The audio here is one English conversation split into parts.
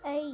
Hey,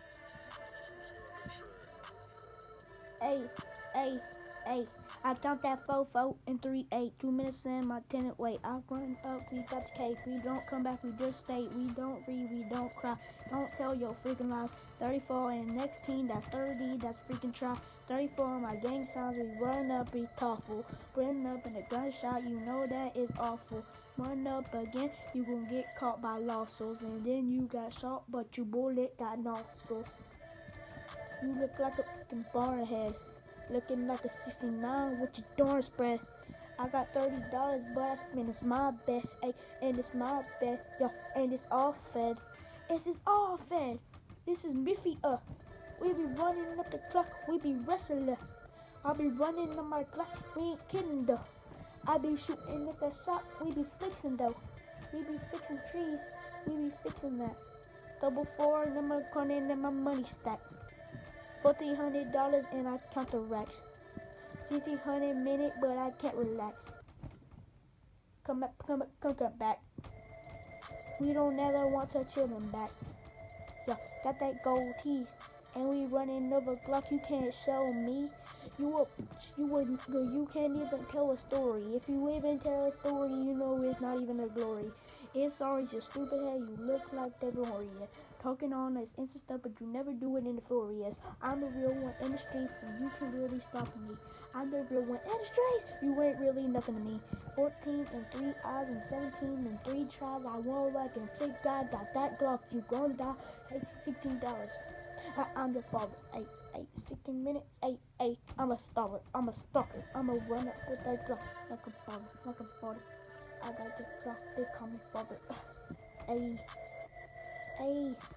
hey, hey, hey. I count that 4, 4, and 3, 8. 2 minutes in, my tenant wait. I run up, we got the cake. We don't come back, we just stay. We don't read, we don't cry. Don't tell your freaking lies. 34 and next team, that's 30, that's freaking try. 34 my gang signs, we run up, we awful. Run up in a gunshot, you know that is awful. Run up again, you gon' get caught by lawsuits. And then you got shot, but your bullet got nostrils. You look like a fucking barhead. Looking like a 69 with your darn spread. I got $30, but I spend it's my bet, ay, and it's my bet, yo, and it's all fed. This is all fed. This is Miffy, We be running up the clock, we be wrestling. I be running on my clock, we ain't kidding though. I be shooting at the shot, we be fixing though. We be fixing trees, we be fixing that. Double four, and I'm running in my money stack. $1,400 and I count the racks. 1,600 minute, but I can't relax. Come back. We don't ever want to chill them back. Yo, got that gold teeth, and we running over Glock. You can't show me. You can't even tell a story. If you even tell a story, you know it's not even a glory. It's always your stupid head. You look like Devin Warrior. Talking on this Insta stuff, but you never do it in the Furious. I'm the real one in the streets, and you can really stop me. I'm the real one in the streets. You ain't really nothing to me. 14 and 3 eyes and 17 and 3 tries. I won't like and fake God. Got that Glock, you gon' die. Hey, $16. I'm your father. Hey, 16 minutes. Hey, I'm a stalker. I'm a stalker. I'm a run up with that Glock like a baller, like a father. I got the Glock. They call me father. Hey, hey.